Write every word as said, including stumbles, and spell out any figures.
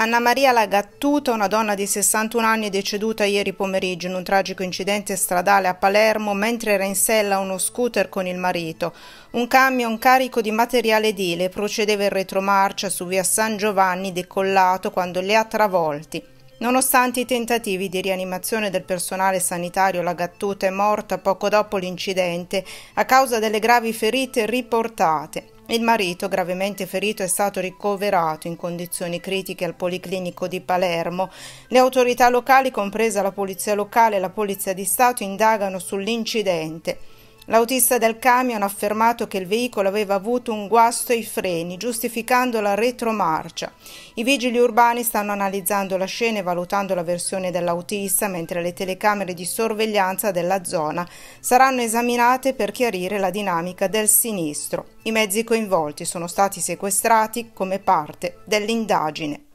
Anna Maria Lagattuta, una donna di sessantuno anni, è deceduta ieri pomeriggio in un tragico incidente stradale a Palermo mentre era in sella a uno scooter con il marito. Un camion carico di materiale edile procedeva in retromarcia su via San Giovanni decollato quando li ha travolti. Nonostante i tentativi di rianimazione del personale sanitario, Lagattuta è morta poco dopo l'incidente a causa delle gravi ferite riportate. Il marito, gravemente ferito, è stato ricoverato in condizioni critiche al Policlinico di Palermo. Le autorità locali, compresa la Polizia Locale e la Polizia di Stato, indagano sull'incidente. L'autista del camion ha affermato che il veicolo aveva avuto un guasto ai freni, giustificando la retromarcia. I vigili urbani stanno analizzando la scena e valutando la versione dell'autista, mentre le telecamere di sorveglianza della zona saranno esaminate per chiarire la dinamica del sinistro. I mezzi coinvolti sono stati sequestrati come parte dell'indagine.